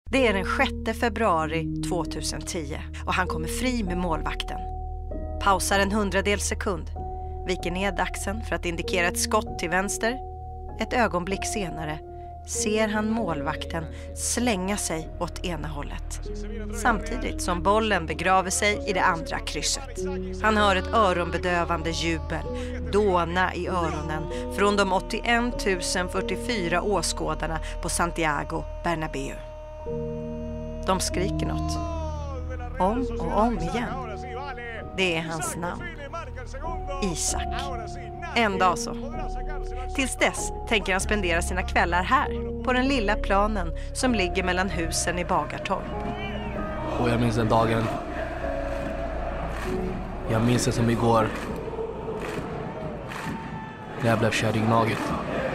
Det är den 6 februari 2010 och han kommer fri med målvakten. Pausar en 100-del sekund, viker ner daxeln för att indikera ett skott till vänster. Ett ögonblick senare ser han målvakten slänga sig åt ena hållet, samtidigt som bollen begraver sig i det andra krysset. Han hör ett öronbedövande jubel dåna i öronen från de 81 044 åskådarna på Santiago Bernabéu. De skriker något, om och om igen. Det är hans namn, Isak. En dag så. Tills dess tänker han spendera sina kvällar här, på den lilla planen som ligger mellan husen i Bagartorp. Och jag minns den dagen. Jag minns det som igår. När jag blev kär i gnaget.